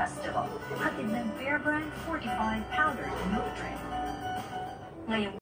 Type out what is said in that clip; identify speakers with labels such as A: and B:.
A: Festival. Hatid ng Bear Brand Fortified Powdered Milk Drink. Ngayong